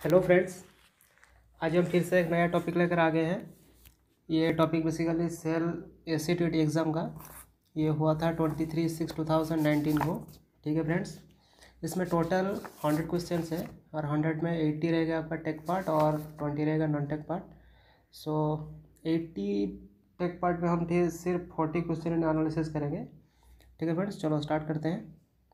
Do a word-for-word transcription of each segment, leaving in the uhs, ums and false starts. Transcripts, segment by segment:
Hello friends, आज हम फिर से एक नया टॉपिक लेकर आ गए हैं। ये topic basically SAIL A C T T exam का ये हुआ था twenty three six two thousand nineteen को। ठीक है फ्रेंड्स, इसमें टोटल हंड्रेड क्वेश्चंस है और हंड्रेड में एट्टी रहेगा आपका टेक पार्ट और ट्वेंटी रहेगा non tech part. So eighty tech part में हम थे सिर्फ फोर्टी क्वेश्चन एनालिसिस करेंगे। ठीक है फ्रेंड्स, चलो स्टार्ट करते हैं।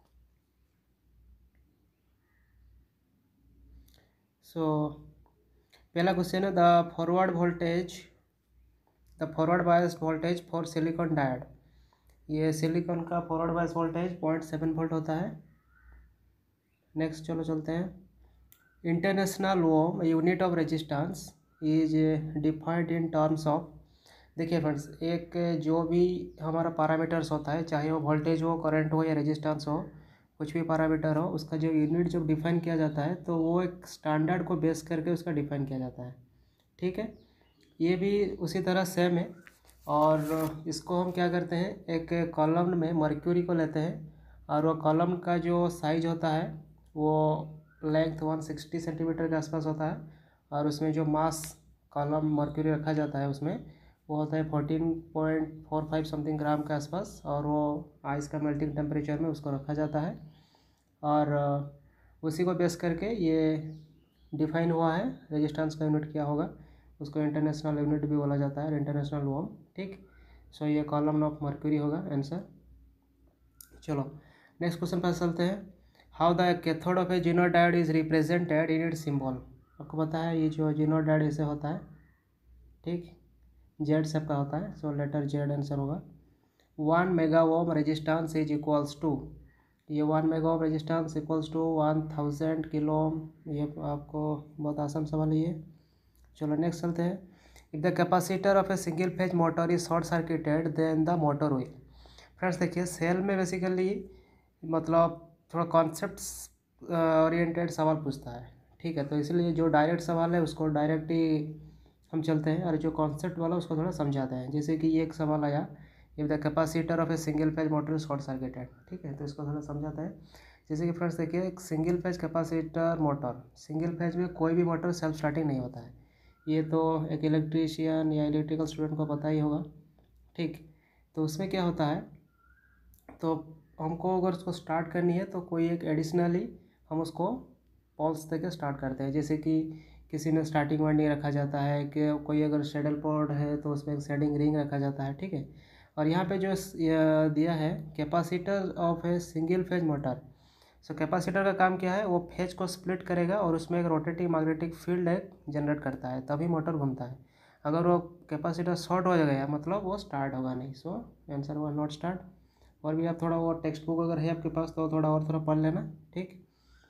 सो so, पहला क्वेश्चन है the forward voltage the forward bias voltage for silicon diode. ये सिलिकॉन का forward bias voltage point seven volt होता है। नेक्स्ट चलो चलते हैं। International ohm unit of resistance is defined in terms of. देखिए फ्रेंड्स, एक जो भी हमारा पैरामीटर्स होता है, चाहे वो वोल्टेज हो, करंट हो या रेजिस्टेंस हो, कुछ भी पैरामीटर हो, उसका जो यूनिट जब डिफाइन किया जाता है तो वो एक स्टैंडर्ड को बेस करके उसका डिफाइन किया जाता है। ठीक है, ये भी उसी तरह सेम है। और इसको हम क्या करते हैं, एक कॉलम में मर्क्यूरी को लेते हैं और वो कॉलम का जो साइज होता है वो लेंथ वन सिक्सटी सेंटीमीटर के आसपास होता है और उसमें जो मास कॉलम मर्क्यूरी रखा जाता है उसमें वो होता है fourteen point four five something gram के आसपास, और वो आइस का मेल्टिंग टेम्परेचर में उसको रखा जाता है और उसी को बेस करके ये डिफाइन हुआ है रेजिस्टेंस का यूनिट क्या होगा। उसको इंटरनेशनल यूनिट भी बोला जाता है, इंटरनेशनल ओम। ठीक, सो ये कॉलम ऑफ मर्क्यूरी होगा आंसर। चलो नेक्स्ट क्वेश्चन पर चलते हैं। How the cathode of a zener diode is represented in its symbol. आपको पता है ये जो जीनोड डायोड ऐसे होता है, ठीक, जेड शेप का होता है, सो लेटर जेड आंसर होगा। One mega ohm resistance is equals to, ये one mega ohm resistance equals to one thousand kilo ohm. ये आपको बहुत आसान सवाल है ये। चलो नेक्स्ट चलते हैं। If the capacitor of a single phase motor is short circuited then the motor will. Friends देखिए, सेल में बेसिकली मतलब थोड़ा कॉन्सेप्ट्स ओरिएंटेड सवाल पूछता है। ठीक है, तो इसलिए जो डायरेक्ट सवाल है उसको डायरेक्ट ही हम चलते हैं और जो कॉन्सेप्ट वाला उसको थोड़ा समझाते हैं। जैसे कि ये एक सवाल आया, if the capacitor of a single phase motor is short circuited. ठीक है, तो इसको थोड़ा समझाता है। जैसे कि फ्रेंड्स देखिए, एक single phase capacitor motor, single phase में कोई भी मोटर सेल्फ स्टार्टिंग नहीं होता है। ये तो एक इलेक्ट्रीशियन या इलेक्ट्रिकल स्टूडेंट को पता ही होगा। ठीक, तो उसमें क्या होता है, तो हमको अगर उसको स्टार्ट करनी है तो कोई एक एडिशनली हम उसको पॉल्स देके स्टार्ट करते हैं। जैसे कि किसी में स्टार्टिंग वाइंडिंग रखा जाता है, कि कोई अगर शेडल पोर्ट है तो उसमें एक शेडिंग रिंग रखा जाता है। ठीक है, और यहाँ पे जो दिया है capacitor of a single phase motor, so capacitor का काम क्या है, वो फेज को स्प्लिट करेगा और उसमें एक रोटेटिंग मैग्नेटिक फील्ड एक जनरेट करता है, तभी मोटर घूमता है। अगर वो कैपेसिटर शॉर्ट हो गया मतलब वो स्टार्ट होगा नहीं। सो आंसर हुआ नॉट स्टार्ट। और भी आप थोड़ा वो टेक्स्ट बुक अगर है आपके पास तो थोड़ा और थोड़ा पढ़ लेना। ठीक,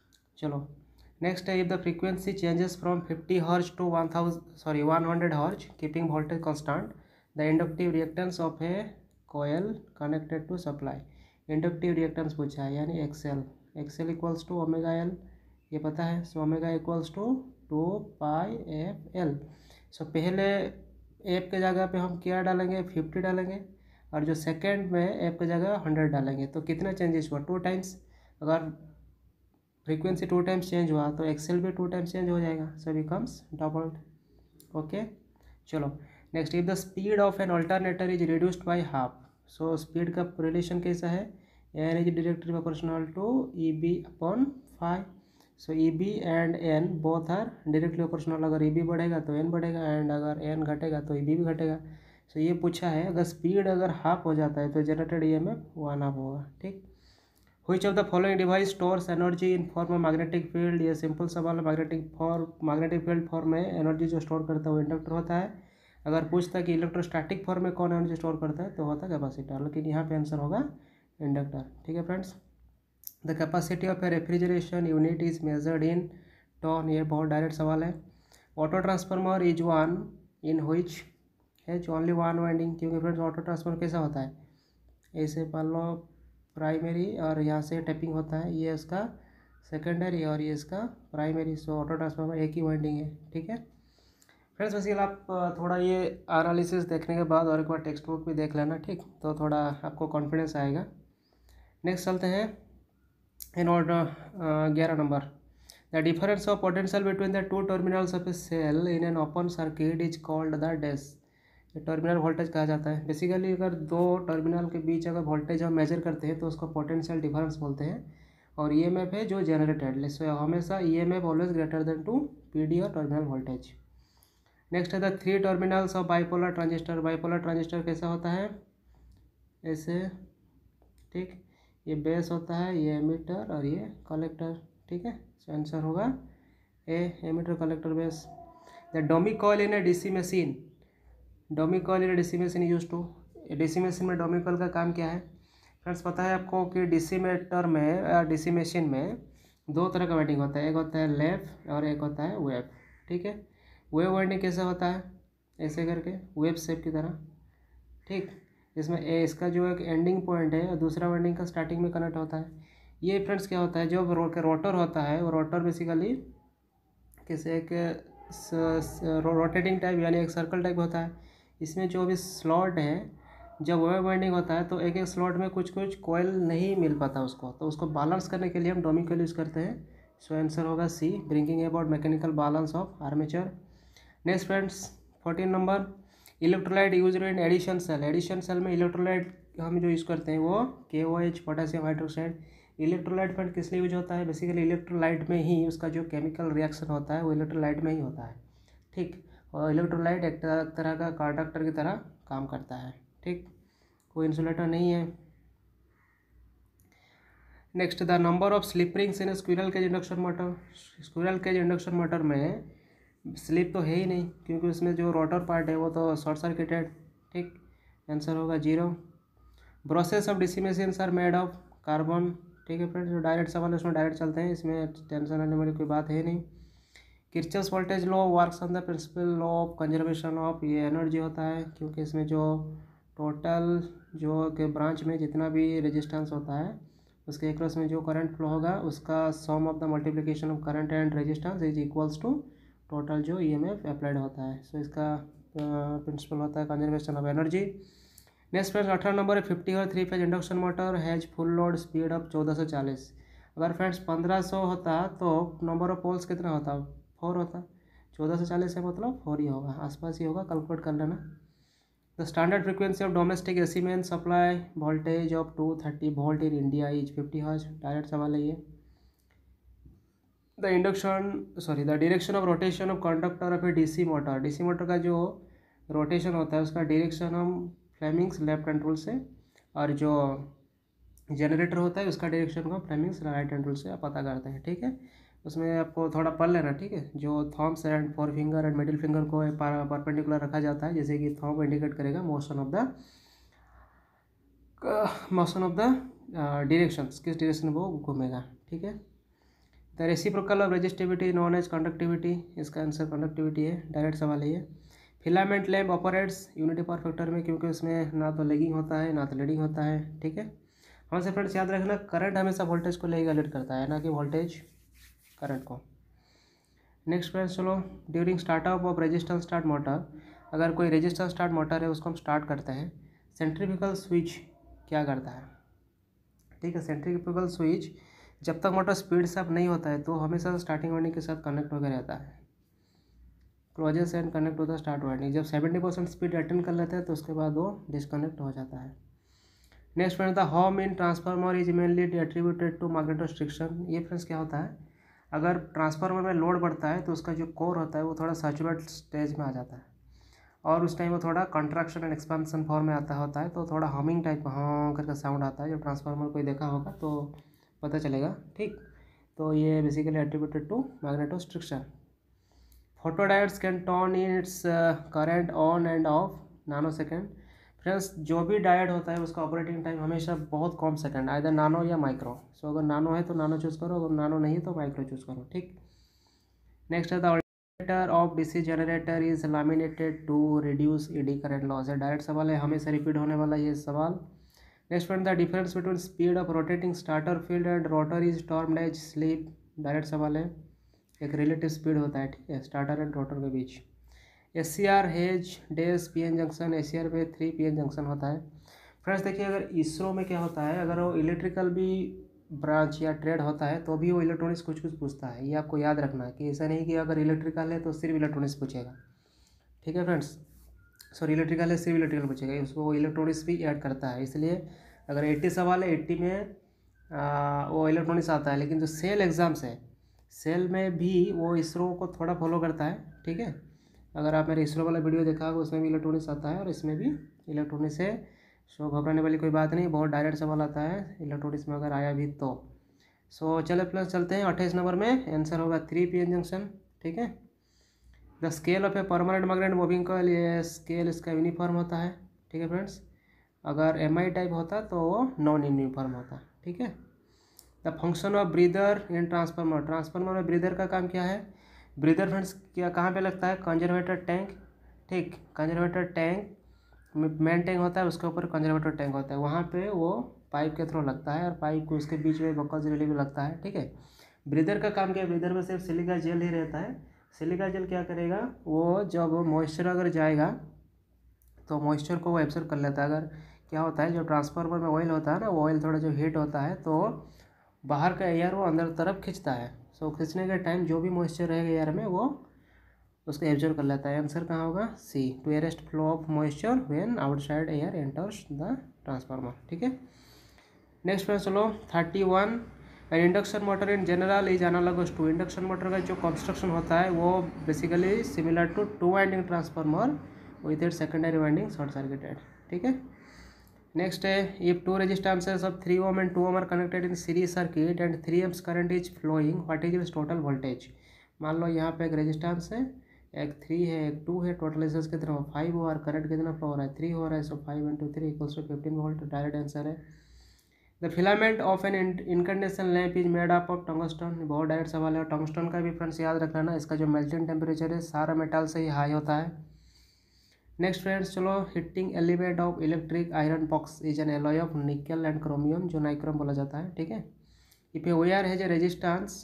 चलो नेक्स्ट है। If the frequency changes from fifty hertz to one thousand sorry one hundred hertz keeping voltage constant, the inductive reactance of a coil connected to supply. Inductive reactance पूछा है, यानी XL. XL equals to omega L, ये पता है। So omega equals to two pi F L. So पहले F के जगह पे हम क्या डालेंगे, फिफ्टी डालेंगे, और जो सेकेंड में एफ की जगह हंड्रेड डालेंगे। तो कितना चेंजेस हुआ, टू टाइम्स। अगर फ्रीक्वेंसी टू टाइम्स चेंज हुआ तो एक्सेल भी टू टाइम्स चेंज हो जाएगा, सो बिकम्स डबल्ड। ओके, चलो next. If the speed of N alternator is reduced by half, so speed का रिलेशन कैसा है, N is directly proportional to E B upon five. So E B and N both are directly proportional. अगर E B बढ़ेगा तो N बढ़ेगा, and अगर N घटेगा तो ई बी भी घटेगा। सो ये पूछा है, अगर स्पीड अगर हाफ हो जाता है तो generated E M F one half होगा। ठीक, Which of the following device stores energy in form of magnetic field। ये सिंपल सवाल है। Magnetic form magnetic field form में एनर्जी जो स्टोर करता है वो इंडक्टर होता है। अगर पूछता है कि इलेक्ट्रोस्टैटिक फॉर्म में कौन एनर्जी स्टोर करता है तो होता है कैपेसिटर, लेकिन यहाँ पे आंसर होगा इंडक्टर। ठीक है friends. The capacity of a refrigeration unit is measured in ton, ये बहुत डायरेक्ट सवाल है। Auto transformer is one in which has only one winding. क्योंकि फ्रेंड्स ऑटो ट्रांसफार्मर कैसा होता है, ऐसे मान लो प्राइमरी और यहाँ से टैपिंग होता है, ये इसका सेकेंडरी और ये इसका प्राइमरी। सो ऑटो ट्रांसफार्मर एक ही वाइंडिंग है। ठीक है फ्रेंड्स, वैसे आप थोड़ा ये एनालिसिस देखने के बाद और एक बार टेक्स्ट बुक भी देख लेना, ठीक, तो थोड़ा आपको कॉन्फिडेंस आएगा। नेक्स्ट चलते हैं इन ऑर्डर ग्यारह नंबर। The difference of potential between the two terminals of a cell in an open circuit is called the dash. Terminal voltage कहा जाता है। बेसिकली अगर दो टर्मिनल के बीच अगर वोल्टेज हम मेजर करते हैं तो उसको पोटेंशियल डिफरेंस बोलते हैं। और ई एम एफ है जो जनरेटेड, सो हमेशा E M F always greater than to P D और टर्मिनल वोल्टेज। नेक्स्ट है the three terminals of bipolar transistor. Bipolar transistor कैसा होता है, ऐसे, ठीक। ये बेस होता है, ये एमिटर और ये कलेक्टर, ठीक है। सो आंसर होगा A, emitter collector base. The dummy coil in a DC machine, dummy coil in a DC machine use to. DC machine में डमी कॉइल का काम क्या है फ्रेंड्स, पता है आपको कि डीसी मीटर में, डीसी मशीन में दो तरह का वाइंडिंग होता है, एक होता है लैप और एक होता है वेव, ठीक है। वेव वाइंडिंग कैसे होता है, ऐसे करके वेव शेप की तरह, ठीक। इसमें ए इसका जो एक एंडिंग पॉइंट है और दूसरा वाइंडिंग का स्टार्टिंग में कनेक्ट होता है। ये फ्रेंड्स क्या होता है, जो रोटर होता है वो रोटर बेसिकली किसी एक रोटेटिंग टाइप यानी एक सर्कल टाइप होता है। इसमें जो भी स्लॉट है, जब वेव वाइंडिंग होता है तो एक एक स्लॉट में कुछ कुछ कॉइल नहीं मिल पाता उसको, तो उसको बैलेंस करने के लिए हम डमी कॉइल यूज़ करते हैं। सो आंसर होगा C, bringing about mechanical balance of armature. Next friends fourteen number, electrolyte use in Edison cell. Edison cell में इलेक्ट्रोलाइट हम जो यूज़ करते हैं वो K O H, potassium hydroxide. Electrolyte friend किस लिए यूज होता है, बेसिकली इलेक्ट्रोलाइट में ही उसका जो केमिकल रिएक्शन होता है वो इलेक्ट्रोलाइट में ही होता है, ठीक। और इलेक्ट्रोलाइट एक तरह का कंडक्टर की तरह काम करता है, ठीक, कोई इंसुलेटर नहीं है। Next, the number of slip rings in squirrel cage induction motor. Squirrel cage induction motor में स्लिप तो है ही नहीं, क्योंकि उसमें जो रोटर पार्ट है वो तो शॉर्ट सर्किटेड, ठीक। आंसर होगा zero. Process of DC machines are made of carbon, ठीक है फ्रेंड्स। जो डायरेक्ट सवाल है उसमें डायरेक्ट चलते हैं, इसमें टेंशन आने वाली कोई बात है नहीं। Kirchhoff's voltage law works on the principle law of conservation of, ये एनर्जी होता है, क्योंकि इसमें जो टोटल जो के ब्रांच में जितना भी रेजिस्टेंस होता है उसके एक्रॉस में जो करंट फ्लो होगा उसका sum of the multiplication of current and resistance is equals to total जो ईएमएफ अप्लाइड होता है। सो so, इसका प्रिंसिपल uh, होता है conservation of energy. Next friends अठारह नंबर है, फिफ्टी और three phase induction motor has full load speed of चौदह सौ चालीस। अगर फ्रेंड्स पंद्रह सौ होता तो नंबर ऑफ पोल्स कितना होता, फोर होता। चौदह सौ चालीस है मतलब फोर ही होगा, आसपास ही होगा, कैलकुलेट कर लेना। The standard frequency of domestic AC main supply voltage of two thirty volt in India is fifty hertz. Direct सवाल है ये। The induction sorry the direction of rotation of conductor of a DC motor. DC motor का जो rotation होता है उसका direction हम Fleming's left hand rule से, और जो जनरेटर होता है उसका डायरेक्शन को फ्लेमिंग्स राइट हैंड रूल से आप पता करते हैं, ठीक है। उसमें आपको थोड़ा पढ़ लेना, ठीक है। जो thumbs and fore finger and middle finger को परपेंडिकुलर रखा जाता है, जैसे कि थॉम्ब इंडिकेट करेगा motion of the motion of the directions, किस डायरेक्शन में वो घूमेगा, ठीक है। The reciprocal of resistivity known as conductivity, इसका आंसर कंडक्टिविटी है, डायरेक्ट सवाल है ये। Filament lamp operates unity power factor में, क्योंकि उसमें ना तो लैगिंग होता है ना तो लीडिंग होता है, ठीक है। हमसे फ्रेंड्स याद रखना, करंट हमेशा वोल्टेज को रेगुलेट करता है, ना कि वोल्टेज करंट को। नेक्स्ट फ्रेंड्स चलो, during startup of resistance start motor, अगर कोई रेजिस्टेंस स्टार्ट मोटर है उसको हम स्टार्ट करते हैं, सेंट्रीफ्यूगल स्विच क्या करता है, ठीक है। सेंट्रीफ्यूगल स्विच जब तक मोटर स्पीड से अप नहीं होता है तो हमेशा स्टार्टिंग वाइंडिंग के साथ कनेक्ट होकर रहता है, क्लोजेस एंड कनेक्ट होता है स्टार्ट वाइंडिंग। जब सेवेंटी परसेंट स्पीड अटेंड कर लेते हैं तो उसके बाद वो डिस्कनेक्ट हो जाता है। Next friends, the hum in transformer is mainly attributed to magnetostriction. ये फ्रेंड्स क्या होता है, अगर ट्रांसफार्मर में लोड बढ़ता है तो उसका जो कोर होता है वो थोड़ा सैचुरेट स्टेज में आ जाता है, और उस टाइम वो थोड़ा कंट्रैक्शन एंड एक्सपेंशन फॉर्म में आता होता है, तो थोड़ा हमिंग टाइप का हाँ करके साउंड आता है। जब ट्रांसफार्मर कोई देखा होगा तो पता चलेगा, ठीक। तो ये basically attributed to magnetostriction. Photodiodes can turn in its current on and off nano second. Friends जो भी डायोड होता है उसका ऑपरेटिंग टाइम हमेशा बहुत कम सेकंड, आइदर नानो या माइक्रो। सो अगर नानो है तो नानो चूज़ करो, अगर नानो नहीं है तो माइक्रो चूज़ करो, ठीक। नेक्स्ट है the alternator of DC generator is laminated to reduce eddy current loss. है डायरेक्ट सवाल है, हमेशा रिपीट होने वाला ये सवाल। Next friend, the difference between speed of rotating starter field and rotor is termed as slip. Direct सवाल है, एक रिलेटिव स्पीड होता है, ठीक है, स्टार्टर एंड रोटर के बीच। S C R has these P N junction, S C R पे थ्री पी एन जंक्शन होता है। फ्रेंड्स देखिए, अगर इसरो में क्या होता है, अगर वो इलेक्ट्रिकल भी ब्रांच या ट्रेड होता है तो भी वो इलेक्ट्रॉनिक्स कुछ कुछ पूछता है। ये आपको याद रखना है कि ऐसा नहीं कि अगर इलेक्ट्रिकल है तो सिर्फ इलेक्ट्रॉनिक्स पूछेगा, ठीक है फ्रेंड्स। सॉरी इलेक्ट्रिकल है सिर्फ इलेक्ट्रिकल पूछेगा, उसको वो इलेक्ट्रॉनिक्स भी ऐड करता है। इसलिए अगर एट्टी सवाल है एट्टी में आ, वो इलेक्ट्रॉनिक्स आता है। लेकिन जो सेल एग्ज़ाम्स है, सेल में भी वो इसरो को थोड़ा फॉलो करता है, ठीक है। अगर आप मेरे इसरो वाला वीडियो देखा होगा उसमें भी इलेक्ट्रॉनिक्स आता है और इसमें भी इलेक्ट्रॉनिक्स है। सो घबराने वाली कोई बात नहीं, बहुत डायरेक्ट सवाल आता है इलेक्ट्रॉनिक्स में अगर आया भी तो। सो चलो प्लस चलते हैं अट्ठाईस नंबर में, आंसर होगा थ्री पी एन जंक्शन, ठीक है। The scale of a permanent magnet moving coil, ये स्केल इसका यूनिफॉर्म होता है, ठीक है फ्रेंड्स। अगर एम आई टाइप होता तो वो नॉन यूनिफॉर्म होता, ठीक है। The function of breather in transformer, transformer में ब्रीदर का काम क्या है। ब्रीदर फ्रेंड्स क्या कहाँ पे लगता है, कंजर्वेटर टैंक, ठीक। कंजर्वेटर टैंक मेन टैंक होता है, उसके ऊपर कंजर्वेटर टैंक होता है, वहाँ पे वो पाइप के थ्रू लगता है और पाइप को उसके बीच में बकल्स रिलीव लगता है, ठीक है। ब्रीदर का काम क्या है, ब्रीदर में सिर्फ सिलिका जेल ही रहता है। सिलिका जेल क्या करेगा, वो जब मॉइस्चर अगर जाएगा तो मॉइस्चर को वो एब्जॉर्ब कर लेता है। अगर क्या होता है जो ट्रांसफार्मर में ऑयल होता है ना, वो ऑयल थोड़ा जो हीट होता है तो बाहर का एयर वो अंदर तरफ खींचता है। सो खींचने के टाइम जो भी मॉइस्चर रहेगा एयर में वो उसको एब्जॉर्ब कर लेता है। आंसर कहाँ होगा, C, to arrest flow of moisture when outside air enters the transformer, ठीक है। नेक्स्ट फ्रेंड्स चलो thirty one, an induction motor in general is analogous to, induction motor का जो कंस्ट्रक्शन होता है वो basically similar to two winding transformer with it secondary winding short circuited, ठीक है। नेक्स्ट है, if two resistances of three ohm and two ohm are connected in series circuit and three amps current is flowing, what is its total voltage. मान लो यहाँ पे एक resistance है, एक थ्री है एक टू है, टोटल रेजिस्टेंस कितना हो फाइव हो और करंट कितना फ्लो हो रहा है थ्री हो रहा है। So five into three equals to fifteen volt, direct answer है। The filament of an incandescent lamp is made up of tungsten, बहुत डायरेक्ट सवाल है। टंगस्टन का भी फ्रेंड्स याद रखना ना, इसका जो मेल्टिंग टेम्परेचर है सारा मेटल से ही हाई होता है। नेक्स्ट फ्रेंड्स चलो, heating element of electric iron box is an alloy of nickel and chromium, जो नाइक्रोम बोला जाता है, ठीक है। If a wire has a resistance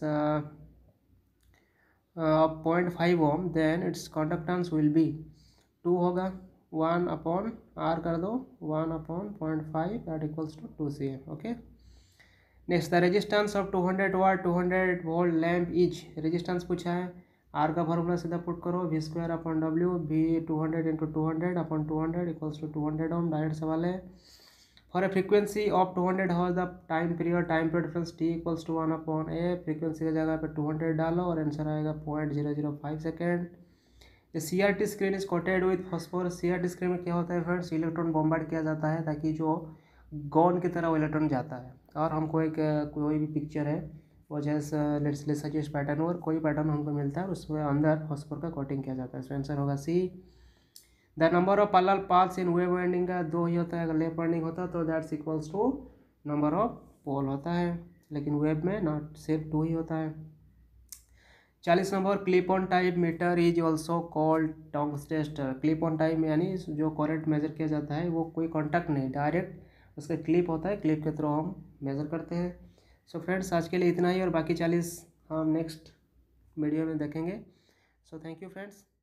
of point five ohm then its conductance will be, two होगा, one upon R कर दो, one upon point five that equals to two C M, okay. Next the resistance of two hundred watt two hundred volt lamp is, resistance पूछा है, R का formula सीधा put करो, V square upon W, V two hundred into two hundred upon two hundred equals to two hundred ohm, direct सवाल है। For a frequency of two hundred how the time period, time period friends T equals to one upon A, frequency की जगह पे two hundred डालो और answer आएगा point zero zero five second. C R T screen is coated with phosphorus, C R T screen में क्या होता है फ्रेंड्स, इलेक्ट्रॉन बॉम्बार्ड किया जाता है ताकि जो गॉन की तरह वो इलेक्ट्रॉन जाता है। और हमको एक कोई भी पिक्चर है वो जैसे लेट्स ले सजेस्ट पैटर्न और कोई पैटर्न हमको मिलता है उसमें अंदर फॉस्फोर का कोटिंग किया जाता है। सो आंसर होगा C. The number of parallel paths in wave winding का दो ही होता है, अगर लेफ्ट वाइंडिंग होता तो that's equals to number of pole होता है, लेकिन वेब में नॉट सिर्फ टू ही होता है। चालीस number, clip on type meter is also called tongs tester, clip on type यानी जो करंट मेजर किया जाता है वो कोई कॉन्टैक्ट नहीं, डायरेक्ट उसका क्लिप होता है, क्लिप के थ्रू हम मेजर करते हैं। सो फ्रेंड्स आज के लिए इतना ही और बाकी चालीस हम नेक्स्ट वीडियो में देखेंगे। So thank you friends.